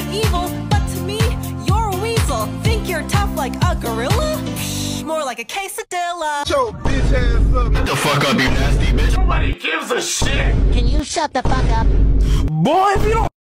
evil, but to me, you're a weasel. Think you're tough like a gorilla? Psh, more like a quesadilla. Yo, bitch ass up. Shut the fuck up, you nasty bitch. Nobody gives a shit. Can you shut the fuck up? Boy, if you don't